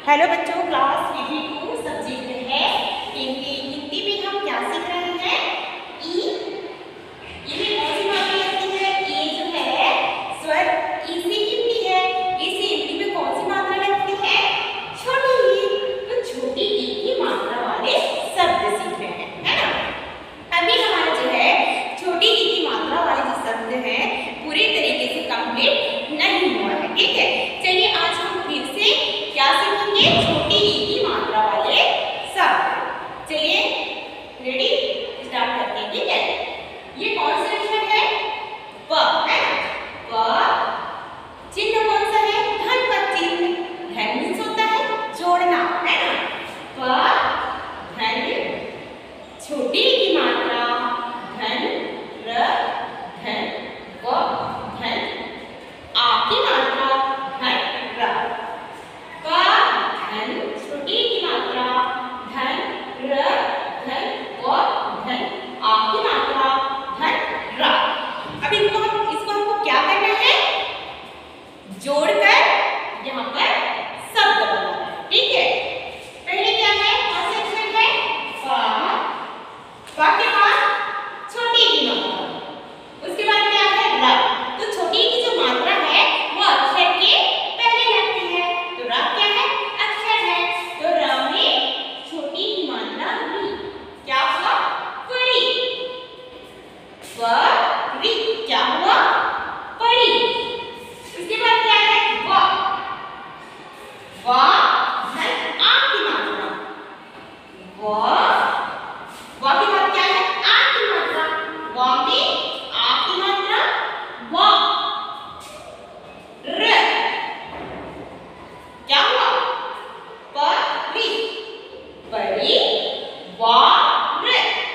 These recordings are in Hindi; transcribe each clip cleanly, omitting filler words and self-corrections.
हेलो बच्चों, क्लास pp2 सब्जेक्ट है हिंदी। हिंदी में हम क्या सीख रहे हैं? ई। ई में कौन सी मात्रा लगती है? ई जो है स्वर ई से हिंदी है। ई से हिंदी में कौन सी मात्रा लगती है? छोटी ई। तो छोटी ई की मात्रा वाले शब्द सीख रहे हैं, है ना? अभी हमारा जो है छोटी ई की मात्रा वाले जो शब्द हैं पूरे तरीके से कंप्लीट नहीं हुआ है, ठीक है? चलिए आज हम फिर से क्या सीखेंगे? छोटी ई की मात्रा वाले शब्द। चलिए रेडी, स्टार्ट करते हैं, ठीक है? ये कौन सा अक्षर है? प, है ना? प। चिन्ह कौन सा है? धन का चिन्ह। धन मीन्स होता है जोड़ना, है ना? प धन। छोटी ई की मात्रा धन, र धन, व धन। आ की मात्रा धन, र। प धन, छोटी ई की मात्रा धन, र धन, व धन। आ की मात्रा धन, र। अब इसको हमको क्या करना है? जोड़कर यहाँ पर शब्द बनाना है, ठीक है? पहले क्या है? कौन सा अक्षर है? प के बाद छोटी ई की मात्रा, उसके बाद क्या है? र। तो छोटी ई की जो मात्रा है वो अक्षर के पहले लगती है, तो र क्या है? अक्षर है। तो र में छोटी की मात्रा री। क्या हुआ? परी। परी क्या हुआ? परी। उसके बाद क्या है? व। व धन आ की मात्रा। व की बाद क्या है? आ की मात्रा। व में आ की मात्रा व। र क्या हुआ? परी। परी। वार।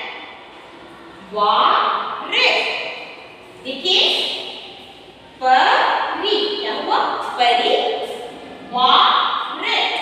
वार। देखिए परी क्या हुआ? परी। वार।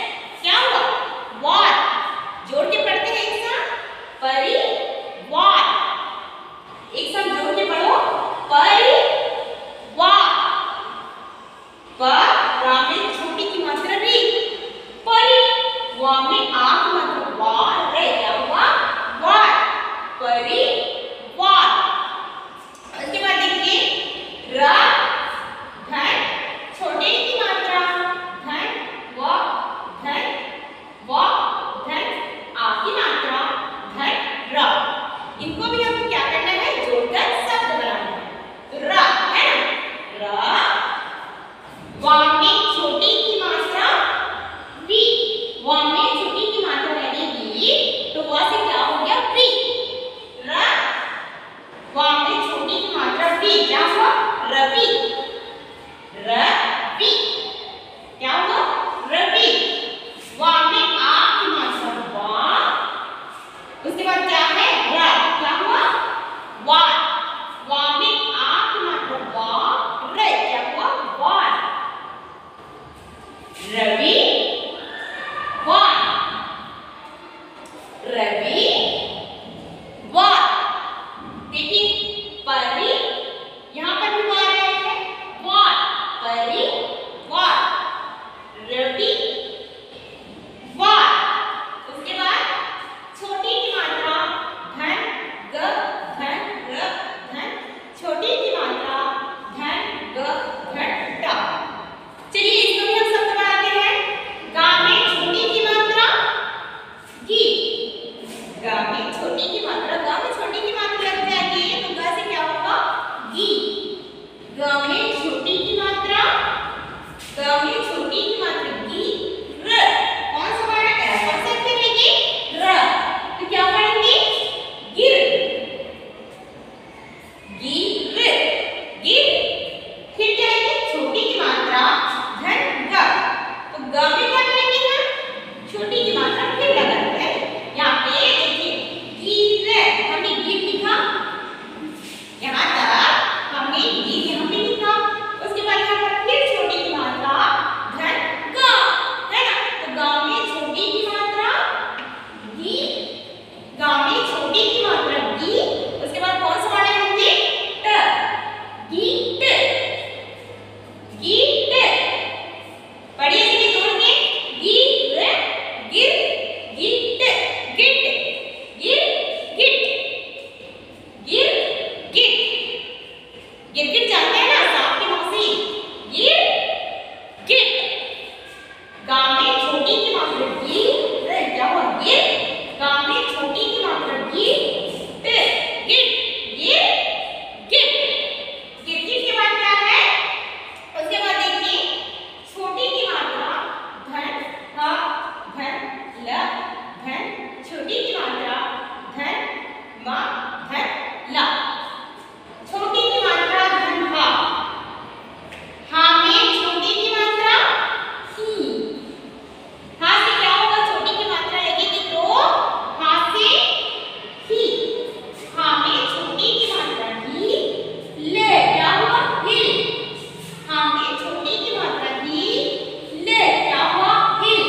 गा में छोटी की मात्रा गी, क्या हुआ गिर, गा में छोटी की मात्रा गी, गिट, गिर, गिट, गिट के बाद क्या है, उसके बाद देखिए छोटी की मात्रा धन, ह, धन, ल, धन, छोटी की मात्रा धन, म, धन, ल, छोटी की मात्रा धन, हा, हा में छोटी की मात्रा ही, हा से क्या होगा, छोटी की मात्रा लगेगी तो हा से ही, हा में छोटी की मात्रा ही, ले, क्या हुआ हिल, हा में छोटी की मात्रा ही, ले, क्या हुआ हिल,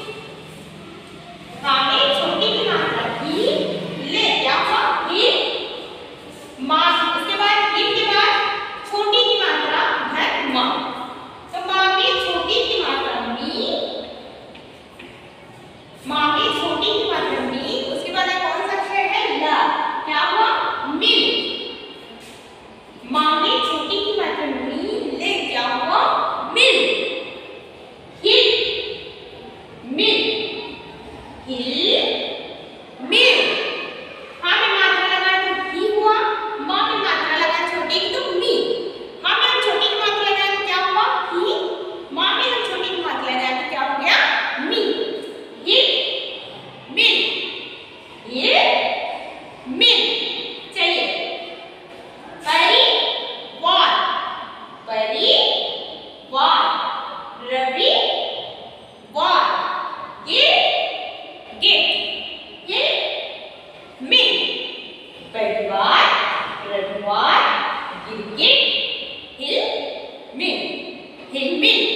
हा में छोटी की मात्रा ही, ले, क्या हुआ हिल, मा, उसके बाद हिल के बाद छोटी की मात्रा धन, मा, तो माँ में छोटी की मात्रा मी, माँ में छोटी की मात्रा मी, उसके बाद कौन सा अक्षर है ल, क्या हुआ मिल, माँ में छोटी की मात्रा मी, ले, क्या हुआ मिल, हिल, मिल, हिल, मिल, हाँ में मात्रा लगा तो ही हुआ, माँ में मात्रा लगा छोटी की तो मी, हाँ में हम छोटी की मात्रा लगाए तो क्या हुआ ही, माँ में हम छोटी की मात्रा लगाए तो क्या हो गया मी, हिल, मिल, हिल, मिल, चलिए परिवार, परिवार, रविवार, गिट, हिल, मिल, परिवार, रविवार, गिट, हिल, मिल, हिल, मिल।